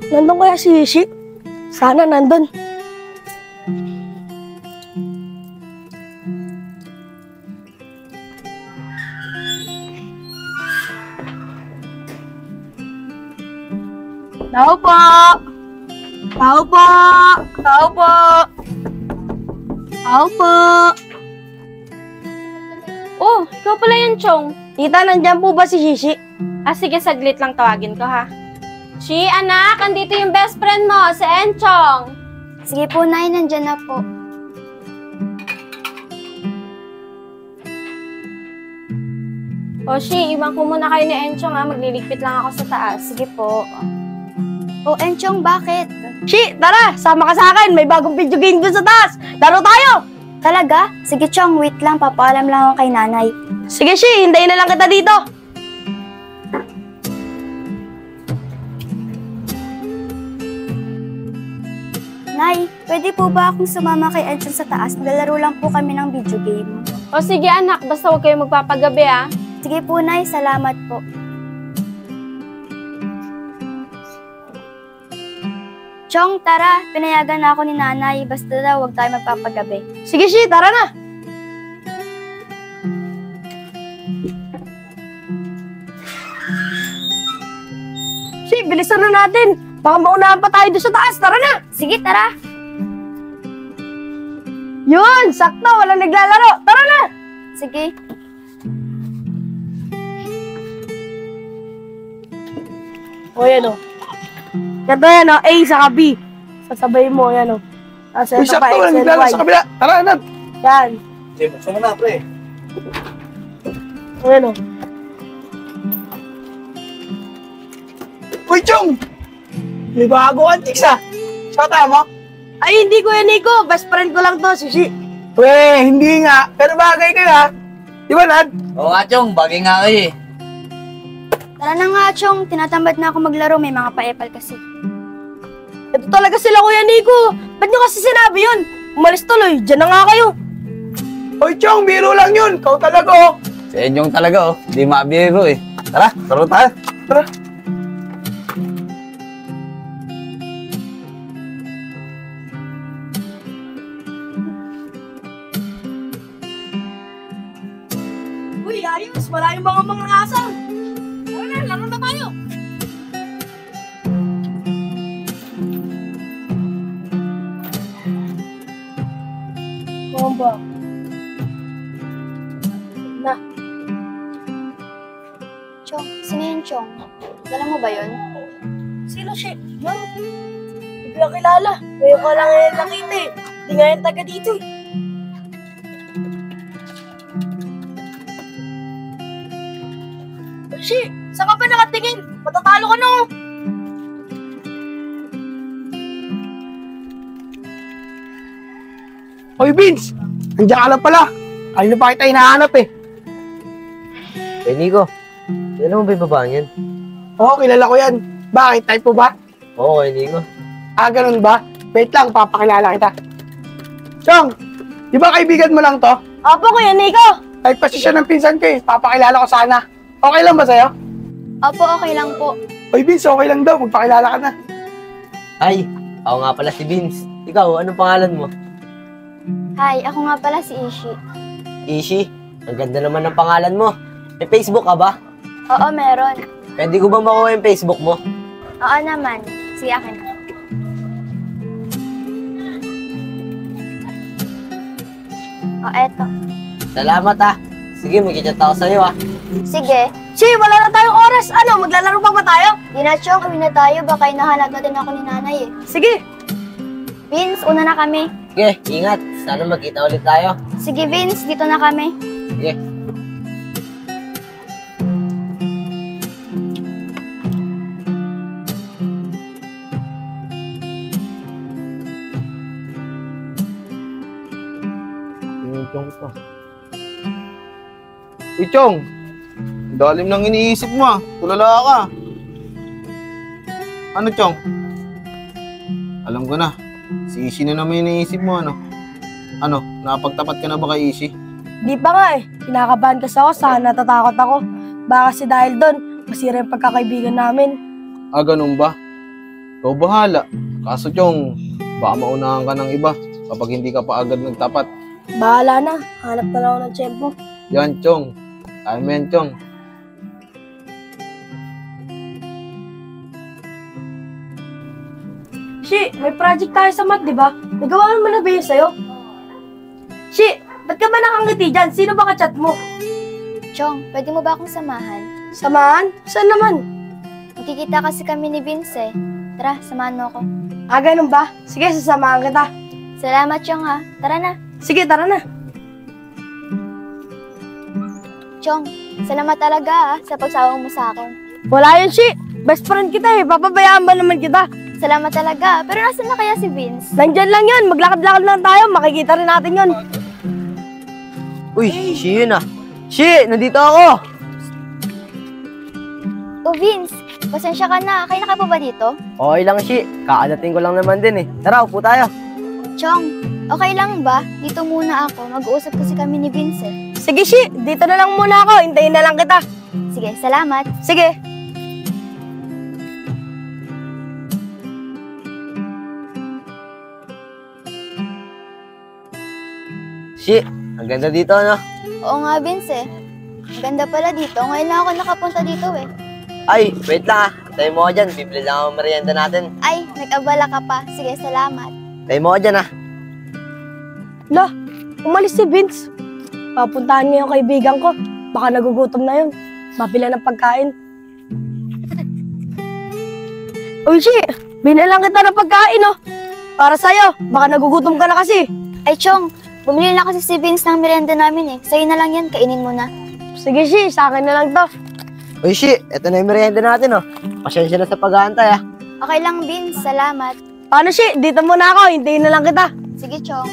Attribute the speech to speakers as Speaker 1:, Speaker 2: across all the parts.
Speaker 1: Nandun kaya si Ishi? Sana nandun. Tao po! Tao po! Tao po! Tao po!
Speaker 2: Oh, ikaw pala yan, Chong.
Speaker 1: Tita, nandyan po ba si Shishi?
Speaker 2: Sige, saglit lang tawagin ko, ha? Shi, anak, andito yung best friend mo, si Enchong.
Speaker 3: Sige po, Nay, nandyan na po.
Speaker 2: O, Shi, iwan ko muna kayo ni Enchong, ha? Magliligpit lang ako sa taas.
Speaker 3: Sige po. Oh, Enchong, bakit?
Speaker 1: Shi, tara! Sama ka sa akin! May bagong video game dun sa taas! Laro tayo!
Speaker 3: Talaga? Sige, Chong, wait lang. Papaalam lang ako kay Nanay.
Speaker 1: Sige, Shi, hintayin na lang kita dito.
Speaker 3: Nay, pwede po ba akong sumama kay Enchong sa taas? Maglalaro lang po kami ng video game.
Speaker 2: O, sige, anak. Basta huwag kayo magpapagabi, ha?
Speaker 3: Sige po, Nay. Salamat po. Chong, tara. Pinayagan na ako ni Nanay. Basta daw, huwag tayo magpapagabi.
Speaker 1: Sige, Shi, tara na! Shi, bilisan na natin! Baka maunahan pa tayo doon sa taas! Tara na!
Speaker 3: Sige, tara.
Speaker 1: Yun! Sakto! Walang naglalaro! Tara na!
Speaker 3: Sige.
Speaker 1: O, yan o. Ganto yan o, A saka B. Sasabay mo, yan o.
Speaker 4: Uy, sakto, walang naglalaro sa kabila. Tara, anak.
Speaker 1: Yan.
Speaker 4: Sige, buksan mo na, pre.
Speaker 1: O, yan o.
Speaker 4: Uy, Chong! May bago antics ah. Shota mo?
Speaker 1: Ay, hindi ko yan, Nico. Best friend ko lang to, Sushi.
Speaker 4: Weh, hindi nga. Pero bagay kayo ha. Di ba, Nad?
Speaker 5: Oo nga, Chong. Bagay nga kayo eh.
Speaker 3: Tara na nga, Chong. Tinatamad na ako maglaro. May mga paepal kasi.
Speaker 1: Ito talaga sila, Kuya Nico. Ba't nyo kasi sinabi yun? Umalis tuloy. Diyan na nga kayo.
Speaker 4: Uy, Chong, biro lang yun. Kau talaga oh.
Speaker 5: Si Enyong talaga oh. Di mabiro eh. Tara, taro tayo.
Speaker 4: Tara.
Speaker 1: Uy, ayos. Wala yung mga asang. Tara na, laro na tayo. Komba. Na.
Speaker 3: Chong, sino yun, Chong? Dala mo ba yun?
Speaker 1: Sino siya? Ma'am, hindi ko lang kilala. Ngayon ko lang yan nakita eh. Hindi nga yan taga dito eh. Shi, saan ka ba nakatingin? Matatalo ka na oh.
Speaker 4: Uy, Vince. Andiyan ka lang pala. Kanina pa kita hinahanap eh.
Speaker 6: Eh, Nico, alam mo ba yung babaeng yan?
Speaker 4: Oo, kilala ko yan. Bakit? Type mo ba?
Speaker 6: Oo, Nico.
Speaker 4: Ah, ganun ba? Wait lang, papakilala kita. Chong, di ba kaibigan mo lang to?
Speaker 1: Apo, Kuya Nico.
Speaker 4: Type kasi siya ng pinsan ko eh. Papakilala ko sana. Okay lang ba sa'yo?
Speaker 3: Opo, okay lang po.
Speaker 4: Uy, Vince, okay lang daw. Magpakilala ka na.
Speaker 6: Ay, ako nga pala si Vince. Ikaw, anong pangalan mo?
Speaker 3: Hi, ako nga pala si Ishi.
Speaker 6: Ishi, ang ganda naman ng pangalan mo. May Facebook ka ba?
Speaker 3: Oo, meron.
Speaker 6: Pwede ko ba makuha yung Facebook mo?
Speaker 3: Oo naman. Sige, akin na. O, eto.
Speaker 6: Salamat ah. Sige, mag-chat ako sa'yo ah.
Speaker 3: Sige.
Speaker 1: Shi, wala na tayong oras. Ano, maglalaro pa ba tayo?
Speaker 3: Di na, Chong. Kami na tayo. Baka hinahanap natin ako ni Nanay eh.
Speaker 1: Sige.
Speaker 3: Vince, una na kami.
Speaker 6: Sige, ingat. Sana magkita ulit tayo.
Speaker 3: Sige, Vince. Dito na kami.
Speaker 6: Sige.
Speaker 5: Chong to. Uy, Chong. Dalim nang iniisip mo ah. Tulala ka. Ano, Chong? Alam ko na. Si Ishi na naman yung iniisip mo, ano? Ano, nakapagtapat ka na ba kay Ishi?
Speaker 1: Di pa nga eh. Kinakabahan kasi ako. Sana natatakot ako. Baka kasi dahil doon, masira yung pagkakaibigan namin.
Speaker 5: Ah, ganun ba? Ikaw bahala. Kaso, Chong, baka maunahan ka ng iba kapag hindi ka pa agad nagtapat.
Speaker 1: Bahala na. Hanap na lang ako ng tiyempo.
Speaker 5: Yan, Chong. Kaya mo yan, Chong.
Speaker 1: Shi, may project tayo sa math, di ba? Nagawa mo na ba yun sa'yo? Shi, ba't ka ba nakangiti dyan? Sino ba ka-chat mo?
Speaker 3: Chong, pwede mo ba akong samahan?
Speaker 1: Samahan? Saan naman?
Speaker 3: Magkikita kasi kami ni Vince eh. Tara, samahan mo ako.
Speaker 1: Ah, ganun ba? Sige, sasamahan kita.
Speaker 3: Salamat, Chong ha. Tara na.
Speaker 1: Sige, tara na.
Speaker 3: Chong, salamat talaga sa pagsawang mo sa akin.
Speaker 1: Wala yun, Shi. Best friend kita eh. Papabayaan ba naman kita?
Speaker 3: Salamat talaga. Pero nasan na kaya si Vince?
Speaker 1: Nandyan lang yun. Maglakad-lakad lang tayo. Makikita rin natin yun.
Speaker 6: Uy, Shi yun ah. Shi, nandito ako!
Speaker 3: Oh, Vince, pasensya ka na. Kayo na ka pa ba dito?
Speaker 6: Okay lang, Shi. Kakadating ko lang naman din eh. Tara, upo tayo.
Speaker 3: Chong, okay lang ba? Dito muna ako. Mag-uusap kasi kami ni Vince eh.
Speaker 1: Sige, Shi. Dito na lang muna ako. Hintayin na lang kita.
Speaker 3: Sige, salamat.
Speaker 1: Sige.
Speaker 6: Shi, ang ganda dito, ano?
Speaker 3: Oo nga, Vince eh. Ang ganda pala dito. Ngayon lang ako nakapunta dito eh.
Speaker 6: Ay, wait lang ah. Tayo mo ka dyan. Bibili lang ang merienda natin.
Speaker 3: Ay, nag-abala ka pa. Sige, salamat.
Speaker 6: Tayo mo ka dyan ah.
Speaker 1: Lah, umalis si Vince. Papuntahan niya yung kaibigan ko. Baka nagugutom na yun. Mabila ng pagkain. Uy, Shi, binalang kita ng pagkain, oh. Para sa'yo. Baka nagugutom ka na kasi.
Speaker 3: Ay, Chong, bumili na kasi si Vince ng merienda namin eh. Sa'yo na lang yan, kainin mo na.
Speaker 1: Sige, Shi, sa akin na lang to.
Speaker 6: Uy, Shi, eto na yung merienda natin oh. Pasensya na sa pag-aantay ah.
Speaker 3: Okay lang, Vince. Salamat.
Speaker 1: Paano, Shi? Dito muna ako. Hintayin na lang kita.
Speaker 3: Sige, Chong.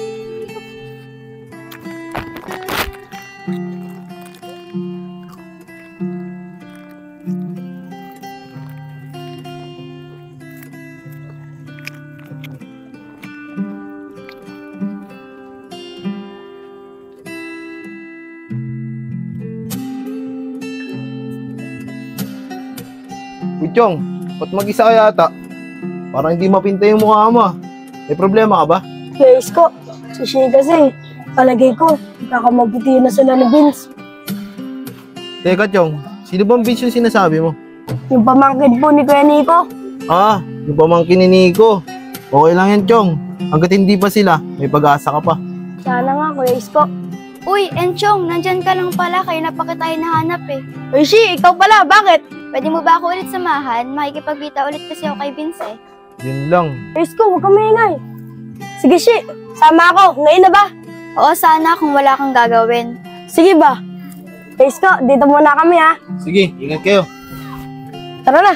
Speaker 5: Uy, Chong, ba't mag-isa ka yata? Parang hindi mapinta yung mukha mo ah. May problema ka ba?
Speaker 1: Guys ko, si Shi kasi, palagay ko, kakamabuti na sila ni Vince.
Speaker 5: Teka, Chong, sino bang bitch yung sinasabi mo?
Speaker 1: Yung pamangkin po ni Kuya Nico.
Speaker 5: Ah, yung pamangkin ni Nico. Okay lang yan, Chong. Hanggat hindi pa sila, may pag-asa ka pa.
Speaker 1: Sana nga, Kuya Isko.
Speaker 3: Uy, Enchong, nandyan ka lang pala. Kaya na pa kita hinahanap eh.
Speaker 1: Uy, Shi, ikaw pala, bakit?
Speaker 3: Pwede mo ba ako ulit samahan? Makikipagkita ulit kasi ako kay Vince eh.
Speaker 5: Yun lang.
Speaker 1: Kuya Isko, huwag kang maingay. Sige, Shi, sama ako. Ngayon na ba?
Speaker 3: Oo, sana kung wala kang gagawin.
Speaker 1: Sige ba? Kuya Isko, dito muna kami ha.
Speaker 5: Sige, ingat kayo.
Speaker 1: Tara na.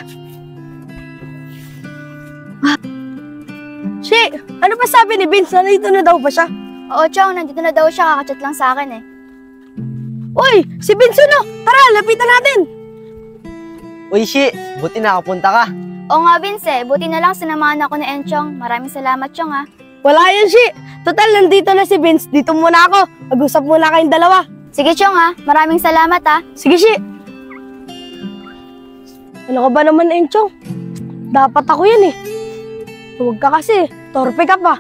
Speaker 1: Shi, ano pa sabi ni Vince? Nandito na daw ba siya?
Speaker 3: Oo, Chong, nandito na daw siya. Kakachat lang sa akin eh.
Speaker 1: Uy, si Vince no? Tara, lapitan natin.
Speaker 6: Uy, Shi, buti nakapunta ka.
Speaker 3: Oo nga, Vince eh. Buti na lang sinamahan ako ni Enchong. Maraming salamat, Chong ha.
Speaker 1: Wala yan, Shi. Total, nandito na si Vince. Dito muna ako. Mag-usap muna kayong dalawa.
Speaker 3: Sige, Chong ha. Maraming salamat ha.
Speaker 1: Sige, Shi. Ano ka ba naman, Enchong? Dapat ako yan eh. Huwag ka kasi. Torpe ka pa.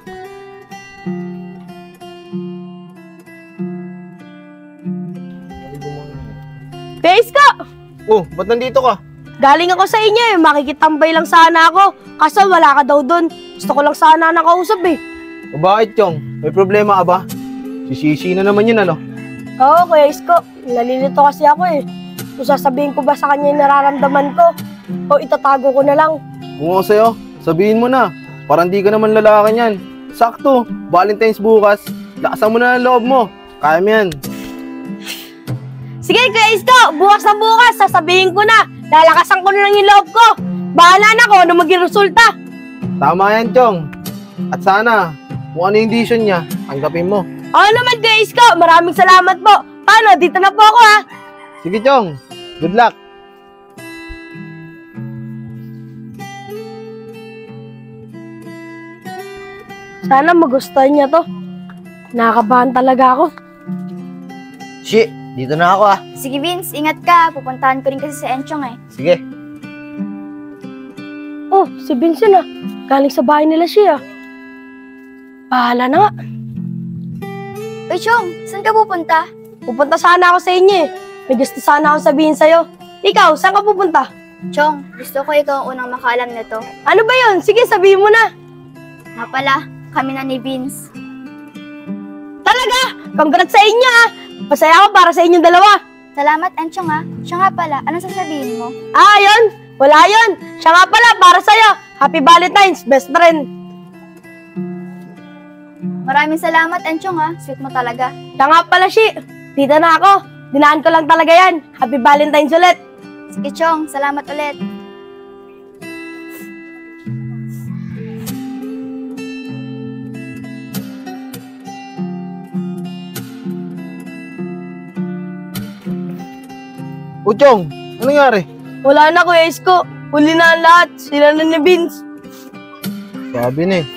Speaker 1: Face ka!
Speaker 5: Oh, ba't nandito ka?
Speaker 1: Galing ako sa inyo eh. Makikitambay lang sana ako. Kaso wala ka daw doon. Gusto ko lang sana nakausap eh.
Speaker 5: O bakit, Chong? May problema ka ba? Si na naman yun, ano?
Speaker 1: Oo, Kuya Isko. Nalilito kasi ako eh. Kung sasabihin ko ba sa kanya yung nararamdaman ko, o itatago ko na lang.
Speaker 5: Kung ako sa'yo, sabihin mo na. Parang di ka naman lalaki niyan. Sakto, Valentine's bukas. Lakasan mo na ang loob mo. Kaya mo yan.
Speaker 1: Sige, Kuya Isko, bukas na bukas, sasabihin ko na. Lalakasan ko na lang yung loob ko. Bahala na ko ano maging resulta.
Speaker 5: Tama yan, Chong. At sana, kung ano yung decision niya, tanggapin mo.
Speaker 1: Ako naman, Kuya Isko, maraming salamat po. Paano, dito na po ako ha.
Speaker 5: Sige, Chong. Good luck.
Speaker 1: Sana magustuhan niya to. Nakakabahan talaga ako.
Speaker 6: Shi, dito na ako ah.
Speaker 3: Sige, Vince. Ingat ka. Pupuntahan ko rin kasi si Enchong eh.
Speaker 6: Sige.
Speaker 1: Oh, si Vincent ah. Galing sa bahay nila siya. Bahala na nga.
Speaker 3: Uy, Chong, saan ka pupunta?
Speaker 1: Pupunta sana ako sa inyo eh. May gusto sana ako sabihin sa'yo. Ikaw, saan ka pupunta?
Speaker 3: Chong, gusto ko ikaw ang unang makaalam nito.
Speaker 1: Ano ba yun? Sige, sabihin mo na.
Speaker 3: Nga pala, kami na ni Vince.
Speaker 1: Talaga? Congrats sa inyo ah. Masaya ako para sa inyong dalawa.
Speaker 3: Salamat, Enchong ha. Siya nga pala, anong sasabihin mo?
Speaker 1: Ah, yun. Wala yun. Siya nga pala para sa'yo. Happy Valentine's, best friend.
Speaker 3: Maraming salamat, Enchong ha. Sweet mo talaga.
Speaker 1: Siya nga pala, Shi. Dito na ako. Dinaan ko lang talaga yan. Happy Valentine's ulit.
Speaker 3: Sige, Chong, salamat ulit.
Speaker 5: Uchong, anong nangyari?
Speaker 1: Wala na, Kuya Isko. Huli na ang lahat. Sila na ni Vince.
Speaker 5: Sabi na eh.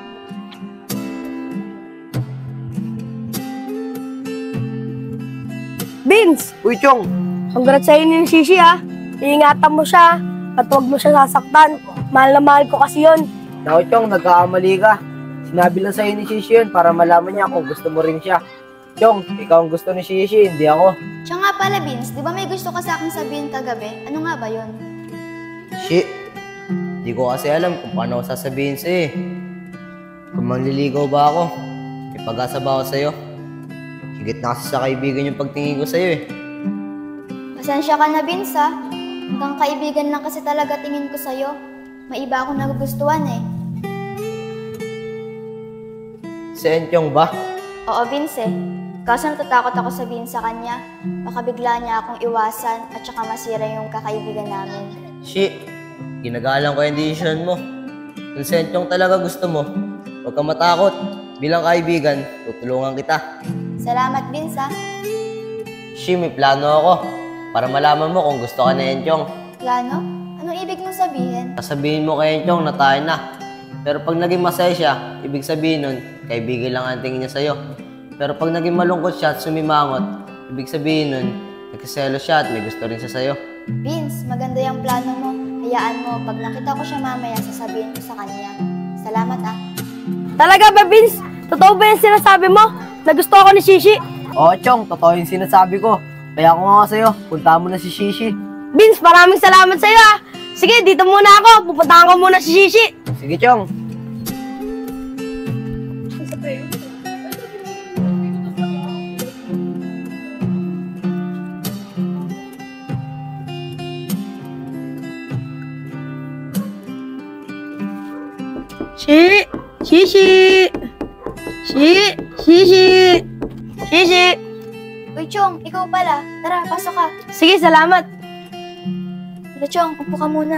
Speaker 1: Vince,
Speaker 5: Uy, Chong,
Speaker 1: congrats sa inyo ni Shishi ha. Iingatan mo siya at huwag mo siya sasaktan. Mahal na mahal ko kasi yun.
Speaker 6: Naku, Chong, nagkakamali ka. Sinabi lang sa'yo ni Shishi yun para malaman niya kung gusto mo rin siya. Chong, ikaw ang gusto ni Shishi, hindi ako.
Speaker 3: Siya nga pala, Vince, di ba may gusto ka sa akin sabihin kagabi? Ano nga ba yun?
Speaker 6: Shi, di ko kasi alam kung paano ko sasabihin sa'yo eh. Kung manliligaw ba ako, may pag-asa ba ako sa'yo? Higit na kasi sa kaibigan yung pagtingin ko sa'yo eh.
Speaker 3: Pasensya ka na, Vince ha. Hanggang kaibigan lang kasi talaga tingin ko sa'yo. May iba akong nagugustuhan eh.
Speaker 6: Si Enchong ba?
Speaker 3: Oo, Vince eh. Kaso natatakot ako sabihin sa kanya. Baka bigla niya akong iwasan at saka masira yung kakaibigan namin.
Speaker 6: Shi, ginagalang ko yung decision mo. Kung si Enchong talaga gusto mo, huwag kang matakot. Bilang kaibigan, tutulungan kita.
Speaker 3: Salamat, Vince ha.
Speaker 6: Shi, may plano ako para malaman mo kung gusto ka na Enchong.
Speaker 3: Plano? Anong ibig mong sabihin?
Speaker 6: Sasabihin mo kay Enchong na tayo na. Pero pag naging masaya siya, ibig sabihin nun, kaibigan lang ang tingin niya sa'yo. Pero pag naging malungkot siya at sumimangot, ibig sabihin nun, nagkaselo siya at may gusto rin siya sa'yo.
Speaker 3: Vince, maganda yung plano mo. Hayaan mo, pag nakita ko siya mamaya, sasabihin ko sa kanya. Salamat ah.
Speaker 1: Talaga ba, Vince? Totoo ba yung sinasabi mo? Na gusto ako ni Shishi?
Speaker 6: Oo, Chong, totoo yung sinasabi ko. Kaya ko nga sa'yo, punta mo na si Shishi.
Speaker 1: Vince, maraming salamat sa'yo ha. Sige, dito muna ako. Pupuntahan ko muna si Shishi.
Speaker 6: Sige, Chong.
Speaker 1: Shishi! Shishi!
Speaker 3: Uy, Chong, ikaw pala. Tara, pasok ka.
Speaker 1: Sige, salamat.
Speaker 3: Tara, Chong, upo ka muna.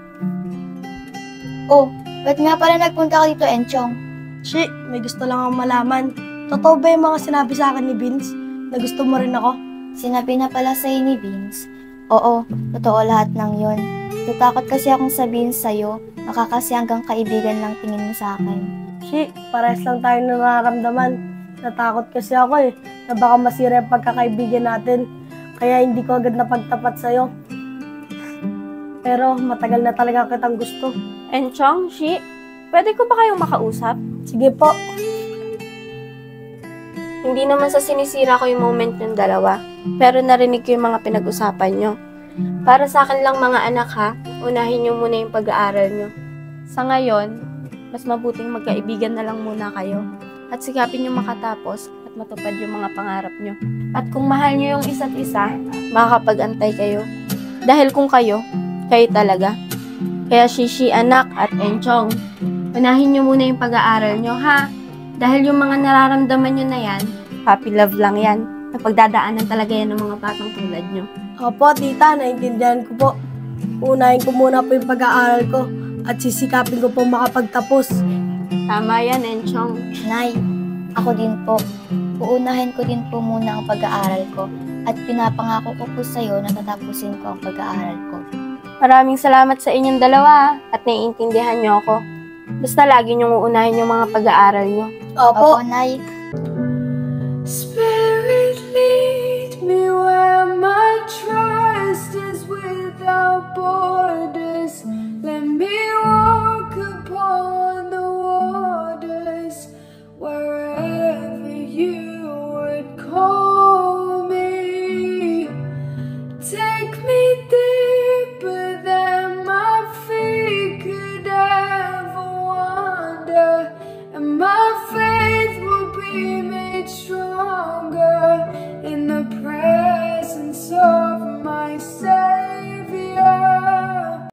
Speaker 3: Oh, ba't nga pala nagpunta ka dito, Enchong?
Speaker 1: Shi, may gusto lang akong malaman. Totoo ba yung mga sinabi sa akin ni Vince na gusto mo rin ako?
Speaker 3: Sinabi na pala sa'yo ni Vince. Oo, totoo lahat ng yon. Natakot kasi akong sabihin sa'yo, makakasi hanggang kaibigan lang tingin mo sa akin.
Speaker 1: Shi, parehas lang tayo nararamdaman. Natakot kasi ako eh, na baka masira yung pagkakaibigan natin. Kaya hindi ko agad napagtapat sa'yo. Pero matagal na talaga kitang gusto.
Speaker 2: Enchong, Shi, pwede ko ba kayong makausap?
Speaker 1: Sige po.
Speaker 2: Hindi naman sa sinisira ko yung moment ng dalawa, pero narinig ko yung mga pinag-usapan nyo. Para sa akin lang mga anak ha, unahin nyo muna yung pag-aaral nyo. Sa ngayon, mas mabuting magkaibigan na lang muna kayo at sikapin nyo makatapos at matupad yung mga pangarap nyo. At kung mahal nyo yung isa't isa, makakapag-antay kayo. Dahil kung kayo talaga. Kaya Shishi, anak at Enchong, unahin nyo muna yung pag-aaral nyo ha. Dahil yung mga nararamdaman nyo na yan, puppy love lang yan. Napagdadaanan talaga yan ng mga batang tulad nyo.
Speaker 1: Opo, tita, naintindihan ko po. Unahin ko muna po yung pag-aaral ko at sisikapin ko po makapagtapos.
Speaker 2: Tama yan, Enchong.
Speaker 3: Nay, ako din po. Uunahin ko din po muna ang pag-aaral ko at pinapangako ko po sa'yo na tatapusin ko ang pag-aaral ko.
Speaker 2: Maraming salamat sa inyong dalawa at naiintindihan nyo ako. Basta lagi nyong uunahin yung mga pag-aaral nyo.
Speaker 1: Opo.
Speaker 3: Opo, Nay.